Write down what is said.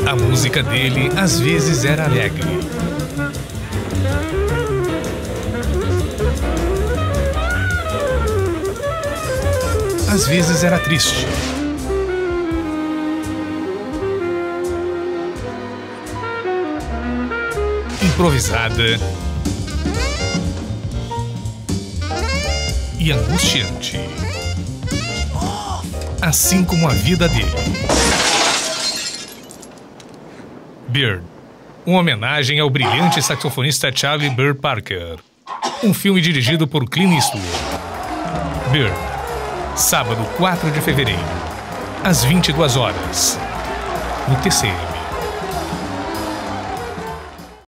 A música dele às vezes era alegre. Às vezes era triste. Improvisada e angustiante. Assim como a vida dele. Bird, uma homenagem ao brilhante saxofonista Charlie Bird Parker. Um filme dirigido por Clint Eastwood. Bird, sábado 4 de fevereiro, às 22 horas, no TC.